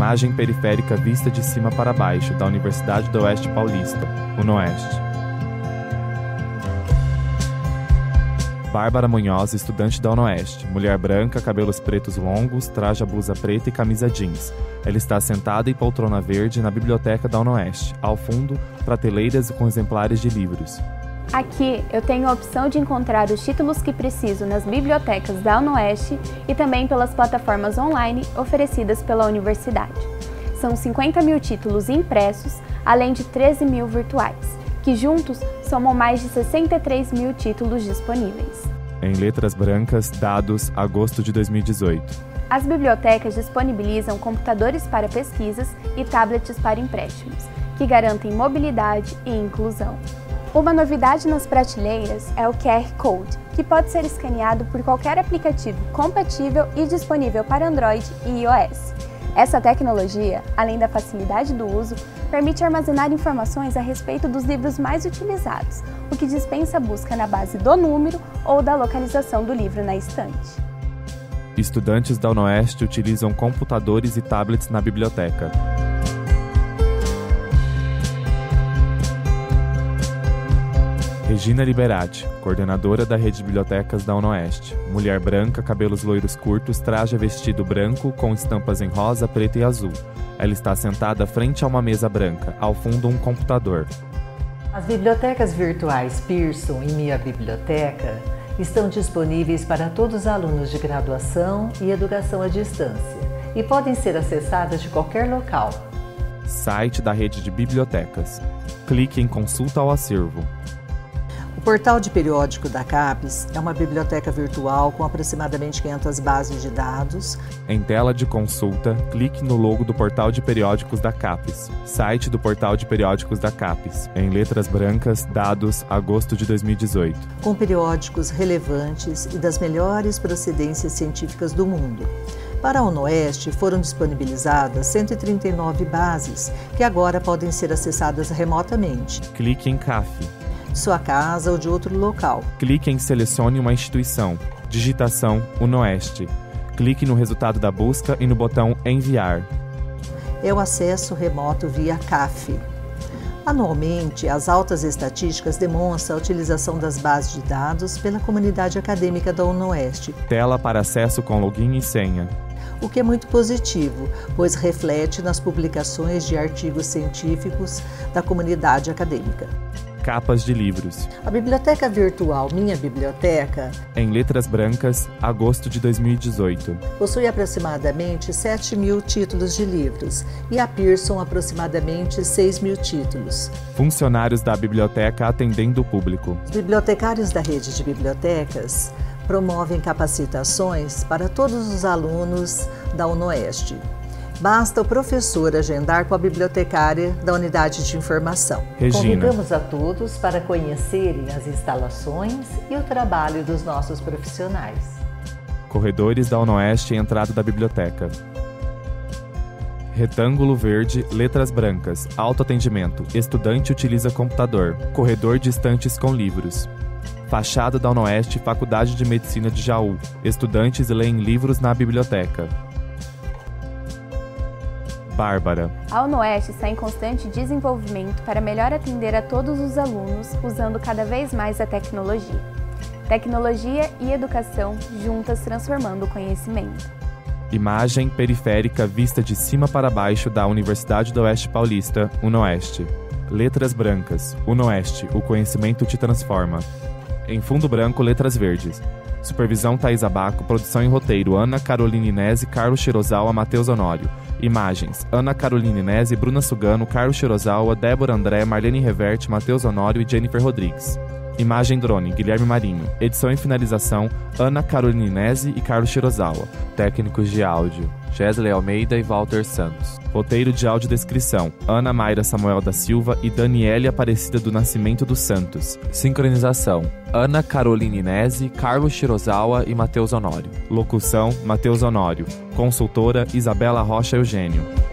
Imagem periférica vista de cima para baixo, da Universidade do Oeste Paulista, UNOeste. Bárbara Munhoz, estudante da UNOeste. Mulher branca, cabelos pretos longos, traja blusa preta e camisa jeans. Ela está sentada em poltrona verde na biblioteca da UNOeste. Ao fundo, prateleiras com exemplares de livros. Aqui eu tenho a opção de encontrar os títulos que preciso nas bibliotecas da UNOeste e também pelas plataformas online oferecidas pela universidade. São 50 mil títulos impressos, além de 13 mil virtuais, que juntos somam mais de 63 mil títulos disponíveis. Em letras brancas, dados agosto de 2018. As bibliotecas disponibilizam computadores para pesquisas e tablets para empréstimos, que garantem mobilidade e inclusão. Uma novidade nas prateleiras é o QR Code, que pode ser escaneado por qualquer aplicativo compatível e disponível para Android e iOS. Essa tecnologia, além da facilidade do uso, permite armazenar informações a respeito dos livros mais utilizados, o que dispensa a busca na base do número ou da localização do livro na estante. Estudantes da UNOeste utilizam computadores e tablets na biblioteca. Regina Liberati, coordenadora da Rede de Bibliotecas da UNOeste. Mulher branca, cabelos loiros curtos, traja vestido branco com estampas em rosa, preto e azul. Ela está sentada frente a uma mesa branca, ao fundo um computador. As bibliotecas virtuais Pearson e Minha Biblioteca estão disponíveis para todos os alunos de graduação e educação à distância e podem ser acessadas de qualquer local. Site da Rede de Bibliotecas. Clique em Consulta ao acervo. O Portal de Periódico da CAPES é uma biblioteca virtual com aproximadamente 500 bases de dados. Em tela de consulta, clique no logo do Portal de Periódicos da CAPES. Site do Portal de Periódicos da CAPES. Em letras brancas, dados agosto de 2018. Com periódicos relevantes e das melhores procedências científicas do mundo. Para a UNOeste foram disponibilizadas 139 bases, que agora podem ser acessadas remotamente. Clique em CAF. Sua casa ou de outro local. Clique em Selecione uma instituição. Digitação UNOeste. Clique no resultado da busca e no botão Enviar. É o acesso remoto via CAF. Anualmente, as altas estatísticas demonstram a utilização das bases de dados pela comunidade acadêmica da UNOeste. Tela para acesso com login e senha. O que é muito positivo, pois reflete nas publicações de artigos científicos da comunidade acadêmica. Capas de livros. A biblioteca virtual Minha Biblioteca, em letras brancas, agosto de 2018, possui aproximadamente 7 mil títulos de livros e a Pearson aproximadamente 6 mil títulos. Funcionários da biblioteca atendendo o público. Os bibliotecários da Rede de Bibliotecas promovem capacitações para todos os alunos da UNOeste. Basta o professor agendar com a bibliotecária da unidade de informação. Regina. Convidamos a todos para conhecerem as instalações e o trabalho dos nossos profissionais. Corredores da UNOeste e entrada da biblioteca. Retângulo verde, letras brancas, autoatendimento, estudante utiliza computador, corredor de estantes com livros. Fachada da UNOeste, Faculdade de Medicina de Jaú, estudantes leem livros na biblioteca. Bárbara. A UNOeste está em constante desenvolvimento para melhor atender a todos os alunos, usando cada vez mais a tecnologia. Tecnologia e educação juntas transformando o conhecimento. Imagem periférica vista de cima para baixo da Universidade do Oeste Paulista, UNOeste. Letras brancas, UNOeste, o conhecimento te transforma. Em fundo branco, letras verdes. Supervisão Thaís Abaco, produção e roteiro Ana Carolina Inese, Carlos Shirozawa, Matheus Honório. Imagens Ana Carolina Inese, Bruna Sugano, Carlos Shirozawa, Débora André, Marlene Reverte, Matheus Honório e Jennifer Rodrigues. Imagem drone Guilherme Marinho. Edição e finalização Ana Carolina Inese e Carlos Shirozawa. Técnicos de áudio Gesley Almeida e Walter Santos. Roteiro de audiodescrição Ana Mayra Samuel da Silva e Daniele Aparecida do Nascimento dos Santos. Sincronização Ana Carolina Inese, Carlos Shirozawa e Matheus Honório. Locução Matheus Honório. Consultora Isabela Rocha Eugênio.